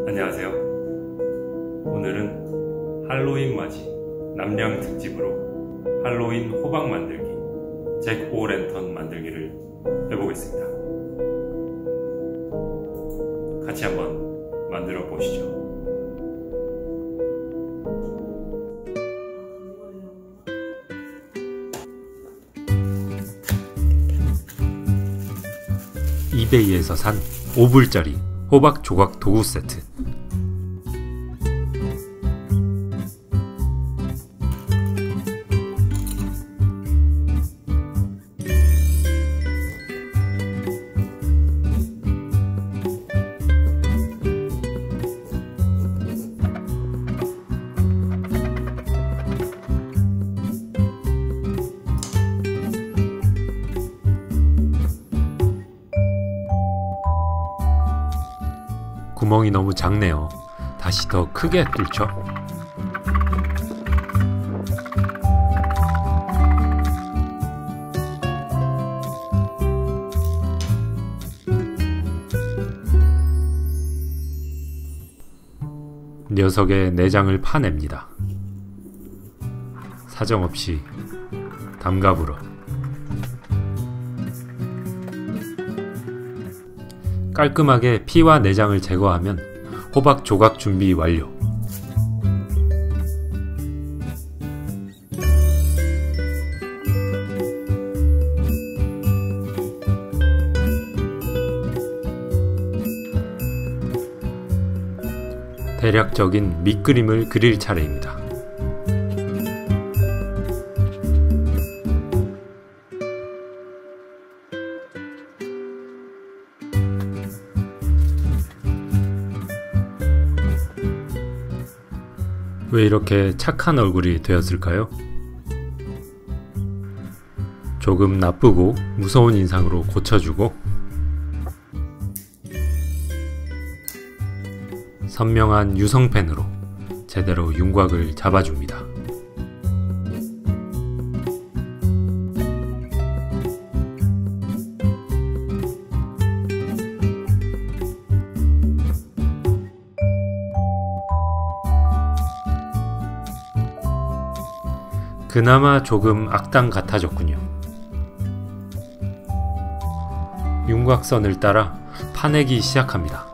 안녕하세요. 오늘은 할로윈 맞이 남량 특집으로 할로윈 호박 만들기 잭 오랜턴 만들기를 해보겠습니다. 같이 한번 만들어 보시죠. 이베이에서 산 5불짜리 호박 조각 도구 세트. 구멍이 너무 작네요. 다시 더 크게 뚫죠. 녀석의 내장을 파냅니다. 사정없이 담가불어. 깔끔하게 피와 내장을 제거하면 호박 조각 준비 완료. 대략적인 밑그림을 그릴 차례입니다. 왜 이렇게 착한 얼굴이 되었을까요? 조금 나쁘고 무서운 인상으로 고쳐주고 선명한 유성펜으로 제대로 윤곽을 잡아줍니다. 그나마 조금 악당 같아졌군요. 윤곽선을 따라 파내기 시작합니다.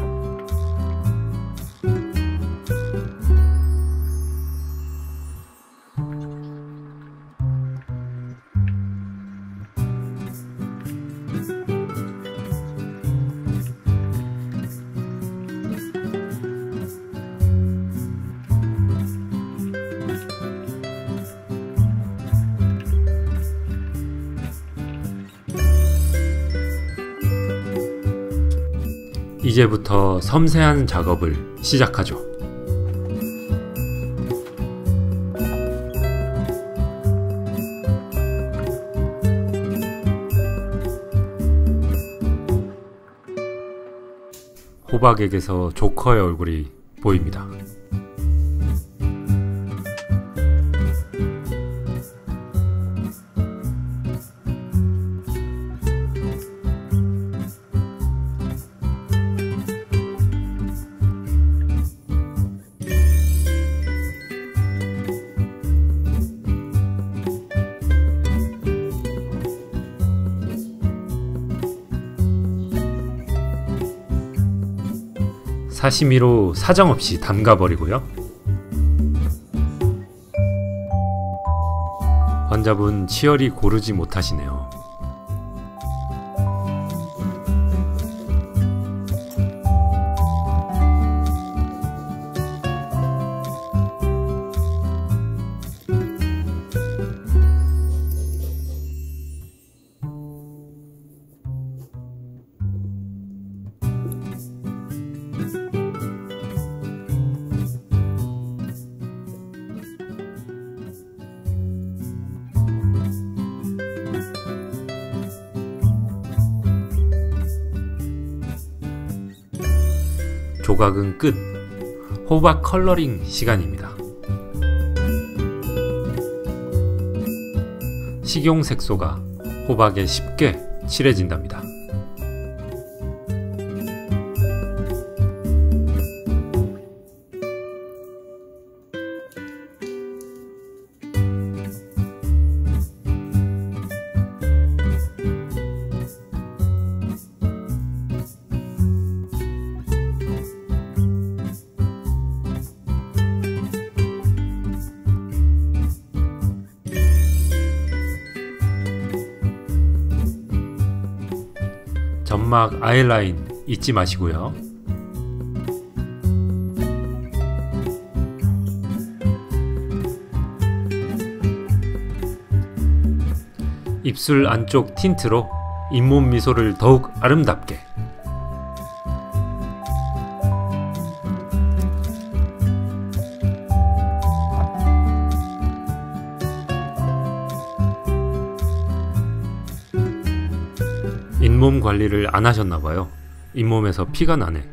이제부터 섬세한 작업을 시작하죠. 호박에게서 조커의 얼굴이 보입니다. 사시미로 사정없이 담가버리고요. 환자분 치열이 고르지 못하시네요. 조각은 끝. 호박 컬러링 시간입니다. 식용 색소가 호박에 쉽게 칠해진답니다. 점막 아이라인 잊지 마시고요. 입술 안쪽 틴트로 잇몸 미소를 더욱 아름답게. 잇몸 관리를 안 하셨나봐요. 잇몸에서 피가 나네.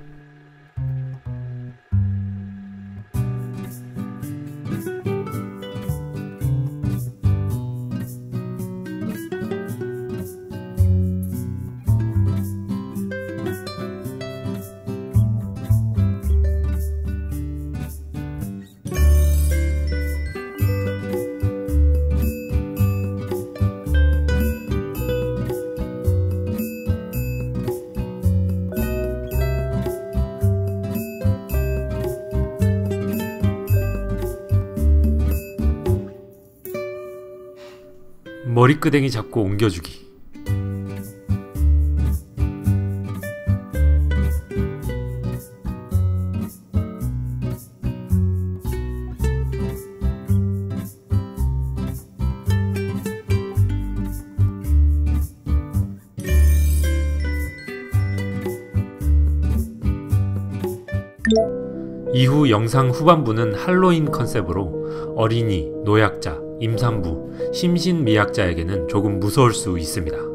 머리끄댕이 잡고 옮겨주기. 이후 영상 후반부는 할로윈 컨셉으로 어린이, 노약자, 임산부, 심신미약자에게는 조금 무서울 수 있습니다.